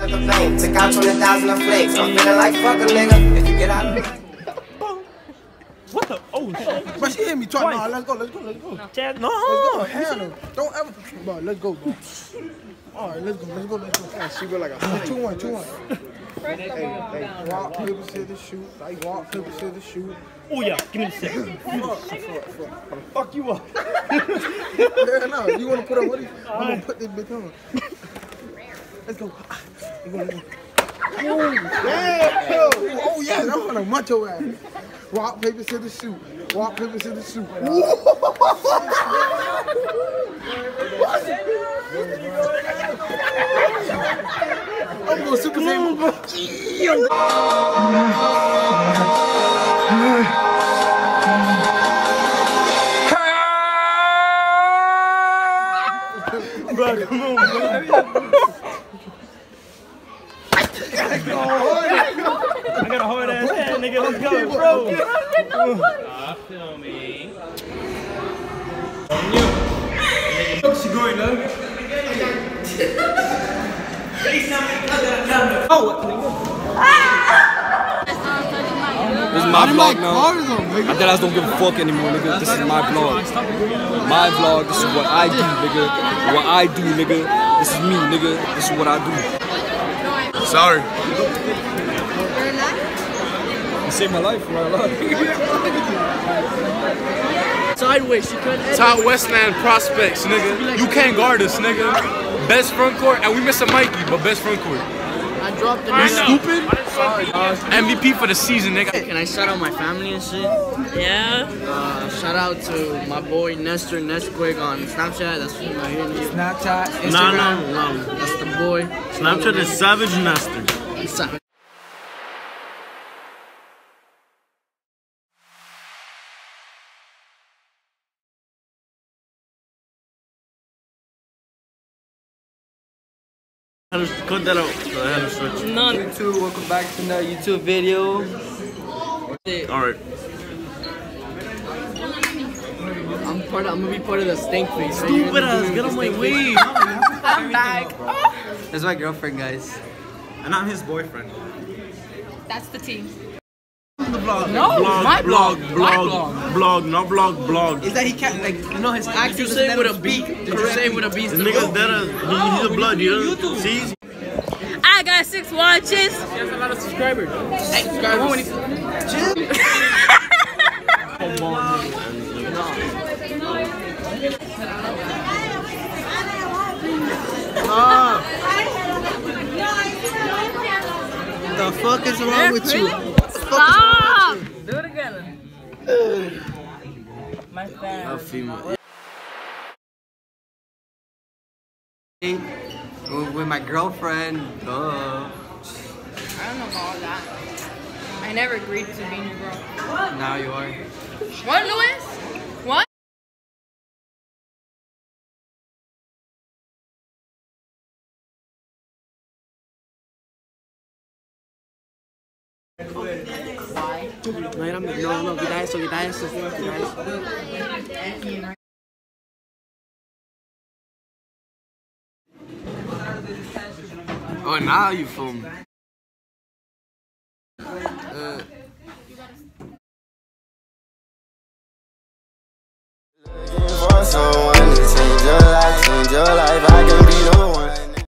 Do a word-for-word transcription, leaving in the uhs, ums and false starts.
the plane. Took out twenty thousand of flakes. I'm feeling like fuck a nigga. If you get out of What the? Oh shit. But she hit me twice. No, let's go, let's go, let's go. No. Chad, no. Let's go. Hell no. Don't ever. Bro, let's go, bro. All right, let's go, let's go, let's go. Yeah, she go like a two one, two one. First of all, Hey, rock, paper, scissors, shoot. Like rock, paper, scissors, shoot. Oh yeah, give me the stick. Fuck you up. Yeah, no, you want to put up what? I'm gonna put this bitch on. Let's go. Let's go, let's go. Oh, yeah. Oh, yeah. I'm gonna munch your ass. Rock, paper, scissors, shoot. Rock, paper, scissors, shoot. I'm going Super Saiyan. Bro, come on, bro. I got a hard ass hand, nigga. Let's go, bro. Stop filming. She going up. Oh, this is my vlog now. I thought I don't give a fuck anymore, nigga. This is my vlog. My vlog. This is what I do, nigga. What I do, nigga. This is me, nigga. This is what I do. Sorry. You saved my life, my life. Sideways, you couldn't. Top Westland prospects, nigga. You can't guard us, nigga. Best front court, and we miss a Mikey, but best front court. I dropped the You stupid? Uh, M V P for the season, nigga. Can I shout out my family and shit? yeah. Uh, shout out to my boy Nestor Nesquig on Snapchat. That's my name. Snapchat, Instagram. No, no, no. That's the boy. Snapchat is Savage Nestor. Sa- Cut that out. So I had to switch. None. YouTube, welcome back to another YouTube video. Alright. I'm part of, I'm gonna be part of the stink face. Right? Stupid ass, get on my way. I'm back. That's my girlfriend, guys. And I'm his boyfriend. That's the team. No, Blog, my blog, blog, blog, my blog, not blog, blog. Is that he can't, like, you know, his Did accent you doesn't say let with him a B? speak Did you say with a B? This nigga's dead as, he, he's a blood, you know? See? I got six watches. He has a lot of subscribers. Hey, subscribers. Come on, What the fuck is wrong with you? Stop. Do it again. My fan. A female. With, with my girlfriend. Duh. I don't know about all that. I never agreed to being your girl. Now you are. What, Louis? What? No, era- no, no, quita eso, quita eso, quita eso. Oh, now you film.